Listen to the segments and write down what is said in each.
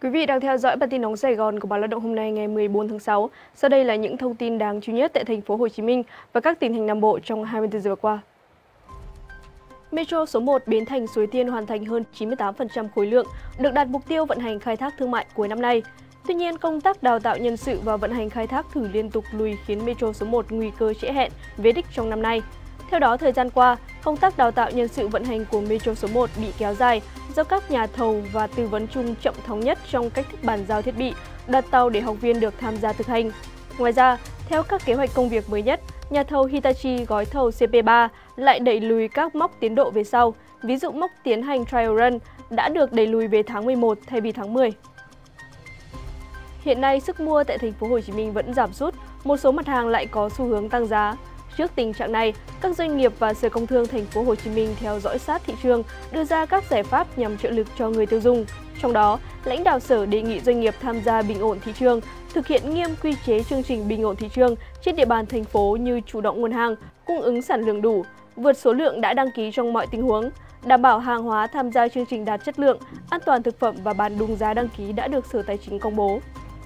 Quý vị đang theo dõi bản tin nóng Sài Gòn của Báo Lao động hôm nay ngày 14 tháng 6. Sau đây là những thông tin đáng chú ý nhất tại thành phố Hồ Chí Minh và các tỉnh thành Nam Bộ trong 24 giờ vừa qua. Metro số 1 Bến Thành Suối Tiên hoàn thành hơn 98% khối lượng, được đặt mục tiêu vận hành khai thác thương mại cuối năm nay. Tuy nhiên, công tác đào tạo nhân sự và vận hành khai thác thử liên tục lùi khiến Metro số 1 nguy cơ trễ hẹn về đích trong năm nay. Theo đó, thời gian qua, công tác đào tạo nhân sự vận hành của Metro số 1 bị kéo dài do các nhà thầu và tư vấn chung chậm thống nhất trong cách thức bàn giao thiết bị, đặt tàu để học viên được tham gia thực hành. Ngoài ra, theo các kế hoạch công việc mới nhất, nhà thầu Hitachi gói thầu CP3 lại đẩy lùi các mốc tiến độ về sau, ví dụ mốc tiến hành trial run đã được đẩy lùi về tháng 11 thay vì tháng 10. Hiện nay, sức mua tại thành phố Hồ Chí Minh vẫn giảm sút, một số mặt hàng lại có xu hướng tăng giá. Trước tình trạng này, các doanh nghiệp và Sở Công Thương thành phố Hồ Chí Minh theo dõi sát thị trường, đưa ra các giải pháp nhằm trợ lực cho người tiêu dùng. Trong đó, lãnh đạo Sở đề nghị doanh nghiệp tham gia bình ổn thị trường, thực hiện nghiêm quy chế chương trình bình ổn thị trường trên địa bàn thành phố như chủ động nguồn hàng, cung ứng sản lượng đủ, vượt số lượng đã đăng ký trong mọi tình huống, đảm bảo hàng hóa tham gia chương trình đạt chất lượng, an toàn thực phẩm và bán đúng giá đăng ký đã được Sở Tài chính công bố.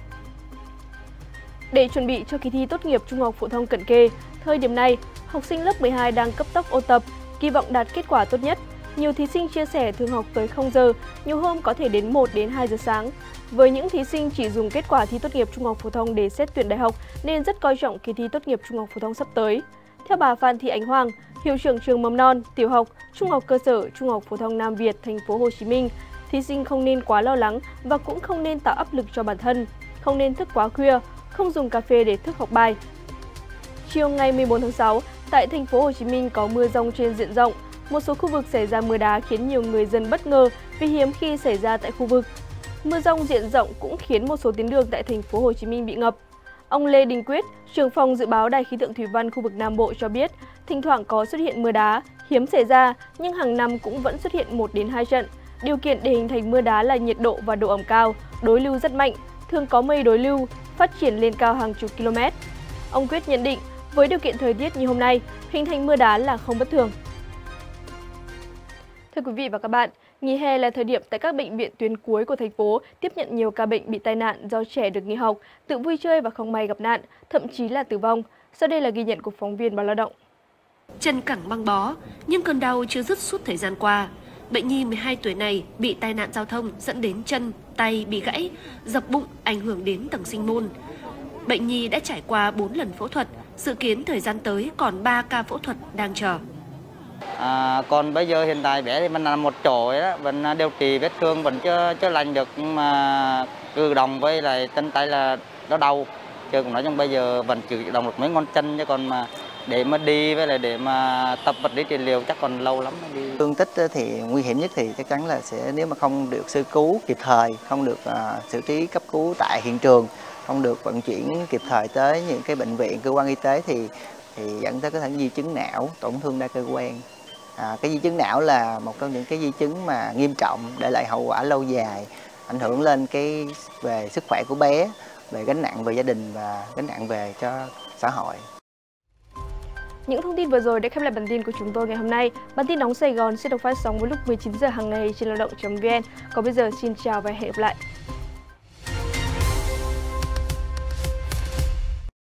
Để chuẩn bị cho kỳ thi tốt nghiệp trung học phổ thông cận kề, thời điểm này, học sinh lớp 12 đang cấp tốc ôn tập, kỳ vọng đạt kết quả tốt nhất. Nhiều thí sinh chia sẻ thường học tới 0 giờ, nhiều hôm có thể đến 1 đến 2 giờ sáng. Với những thí sinh chỉ dùng kết quả thi tốt nghiệp trung học phổ thông để xét tuyển đại học nên rất coi trọng kỳ thi tốt nghiệp trung học phổ thông sắp tới. Theo bà Phan Thị Ánh Hoàng, hiệu trưởng trường mầm non, tiểu học, trung học cơ sở, trung học phổ thông Nam Việt, thành phố Hồ Chí Minh, thí sinh không nên quá lo lắng và cũng không nên tạo áp lực cho bản thân, không nên thức quá khuya, không dùng cà phê để thức học bài. Chiều ngày 14 tháng 6, tại thành phố Hồ Chí Minh có mưa dông trên diện rộng. Một số khu vực xảy ra mưa đá khiến nhiều người dân bất ngờ vì hiếm khi xảy ra tại khu vực. Mưa dông diện rộng cũng khiến một số tuyến đường tại thành phố Hồ Chí Minh bị ngập. Ông Lê Đình Quyết, trưởng phòng dự báo Đài khí tượng thủy văn khu vực Nam Bộ cho biết, thỉnh thoảng có xuất hiện mưa đá, hiếm xảy ra nhưng hàng năm cũng vẫn xuất hiện 1 đến 2 trận. Điều kiện để hình thành mưa đá là nhiệt độ và độ ẩm cao, đối lưu rất mạnh, thường có mây đối lưu, phát triển lên cao hàng chục km. Ông Quyết nhận định, với điều kiện thời tiết như hôm nay, hình thành mưa đá là không bất thường. Thưa quý vị và các bạn, nghỉ hè là thời điểm tại các bệnh viện tuyến cuối của thành phố tiếp nhận nhiều ca bệnh bị tai nạn do trẻ được nghỉ học, tự vui chơi và không may gặp nạn, thậm chí là tử vong. Sau đây là ghi nhận của phóng viên Báo Lao động. Chân cẳng băng bó, nhưng cơn đau chưa dứt suốt thời gian qua. Bệnh nhi 12 tuổi này bị tai nạn giao thông dẫn đến chân, tay bị gãy, dập bụng, ảnh hưởng đến tầng sinh môn. Bệnh nhi đã trải qua 4 lần phẫu thuật, dự kiến thời gian tới còn 3 ca phẫu thuật đang chờ. Còn bây giờ hiện tại bé thì mình nằm một chỗ đó, vẫn điều trị vết thương vẫn chưa lành được, nhưng mà cử động với lại chân tay là nó đau. Chứ cũng nói chung bây giờ vẫn cử động được mấy ngón chân, chứ còn mà để mà đi với lại để mà tập vật lý trị liệu chắc còn lâu lắm mới đi. Thương tích thì nguy hiểm nhất thì chắc chắn là sẽ nếu mà không được sơ cứu kịp thời, không được xử trí cấp cứu tại hiện trường, không được vận chuyển kịp thời tới những cái bệnh viện, cơ quan y tế thì dẫn tới có thể di chứng não, tổn thương đa cơ quan. Cái di chứng não là một trong những cái di chứng mà nghiêm trọng, để lại hậu quả lâu dài, ảnh hưởng lên về sức khỏe của bé, về gánh nặng về gia đình và gánh nặng về cho xã hội. Những thông tin vừa rồi đã khép lại bản tin của chúng tôi ngày hôm nay. Bản tin nóng Sài Gòn sẽ được phát sóng vào lúc 19 giờ hàng ngày trên lao động.vn. Còn bây giờ xin chào và hẹn gặp lại.